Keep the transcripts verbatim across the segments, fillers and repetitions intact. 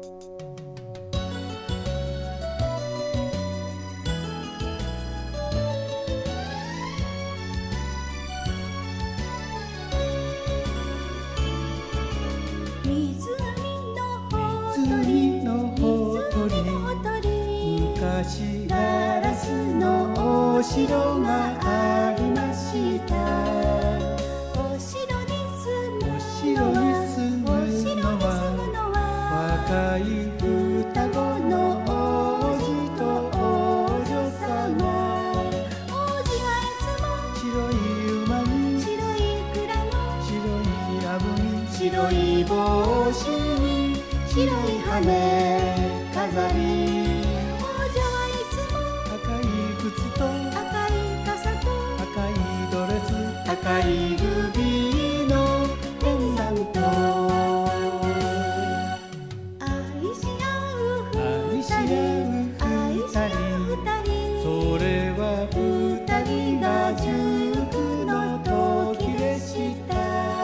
湖のほとり、昔ガラスのお城がありました。 お城に住むお城に住むのは若い双子の王子と王女様。 王子はいつも白い馬に白い蔵の白い藪に白い帽子に白い羽飾り。王女はいつも赤い靴と赤い傘と赤いドレス赤いルビーのペンダント。愛し合う愛し合二人、 う愛し合う二人。 それは二人が十九の時でした。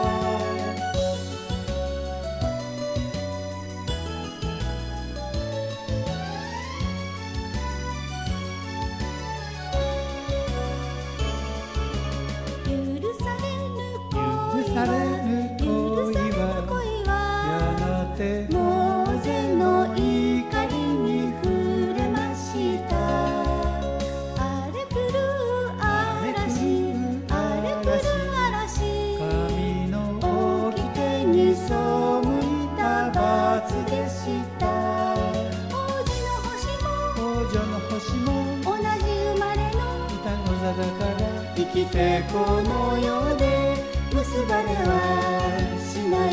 許されぬ許されぬ恋は恋はやがてモーゼの怒りに触れました。荒れ狂う嵐、荒れ狂う嵐。 神の掟に背いた罰でした。王子の星も王女の星も同じ生まれの双子座だから生きてこの世で結ばれはしない。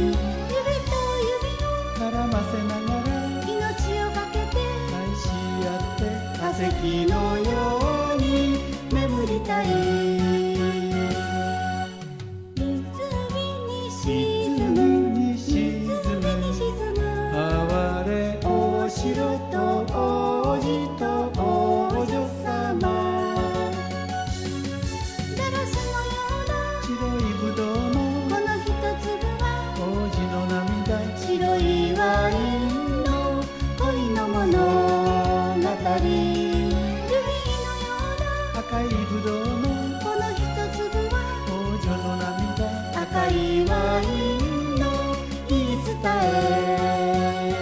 指と指を絡ませながら命をかけて愛し合って化石のように眠りたい。湖に沈むに沈湖に沈む哀れお城と王子と王女様。ガラスのような白いぶどうのこの一粒は王子の涙白いワインの恋の物語。ルビーのような赤いぶどうのこの一粒は王女の涙赤いワインの言い伝え。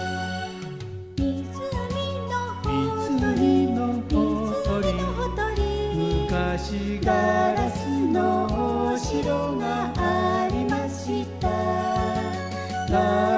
湖のほとり、 湖のほとり湖のほとり。 昔ガガララスのお城がありました。